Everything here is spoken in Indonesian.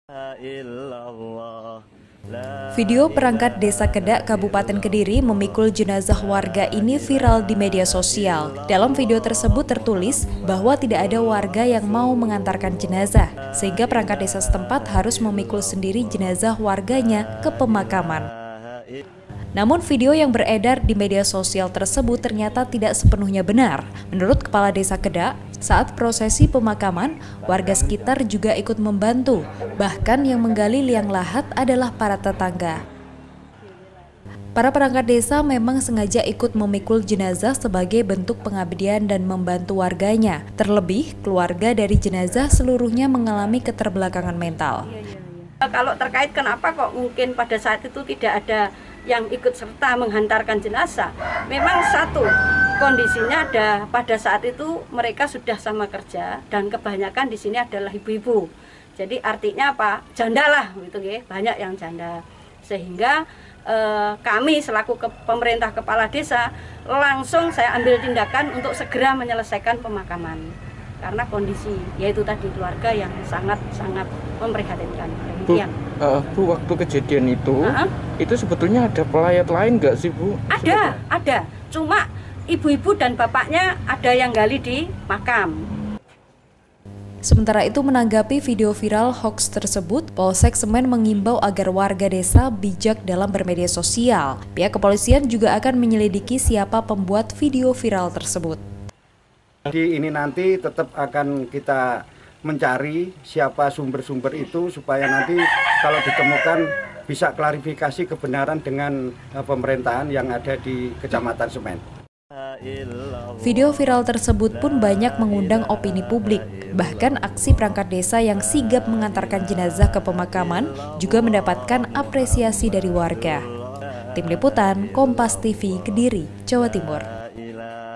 Video perangkat Desa Kedak, Kabupaten Kediri memikul jenazah warga ini viral di media sosial. Dalam video tersebut tertulis bahwa tidak ada warga yang mau mengantarkan jenazah, sehingga perangkat desa setempat harus memikul sendiri jenazah warganya ke pemakaman. Namun video yang beredar di media sosial tersebut ternyata tidak sepenuhnya benar. Menurut Kepala Desa Kedak, saat prosesi pemakaman, warga sekitar juga ikut membantu. Bahkan yang menggali liang lahat adalah para tetangga. Para perangkat desa memang sengaja ikut memikul jenazah sebagai bentuk pengabdian dan membantu warganya. Terlebih, keluarga dari jenazah seluruhnya mengalami keterbelakangan mental. Kalau terkait kenapa kok mungkin pada saat itu tidak ada yang ikut serta menghantarkan jenazah, memang satu, kondisinya ada pada saat itu mereka sudah sama kerja dan kebanyakan di sini adalah ibu-ibu. Jadi artinya apa? Janda lah gitu ya, banyak yang janda. Sehingga kami selaku pemerintah kepala desa langsung saya ambil tindakan untuk segera menyelesaikan pemakaman. Karena kondisi yaitu tadi keluarga yang sangat memprihatinkan. Bu, waktu kejadian itu sebetulnya ada pelayat lain nggak sih, Bu? Ada. Cuma ibu-ibu dan bapaknya ada yang gali di makam. Sementara itu, menanggapi video viral hoax tersebut, Polsek Semen mengimbau agar warga desa bijak dalam bermedia sosial. Pihak kepolisian juga akan menyelidiki siapa pembuat video viral tersebut. Jadi ini nanti tetap akan kita mencari siapa sumber-sumber itu supaya nanti kalau ditemukan bisa klarifikasi kebenaran dengan pemerintahan yang ada di Kecamatan Semen. Video viral tersebut pun banyak mengundang opini publik. Bahkan aksi perangkat desa yang sigap mengantarkan jenazah ke pemakaman juga mendapatkan apresiasi dari warga. Tim Liputan, Kompas TV, Kediri, Jawa Timur.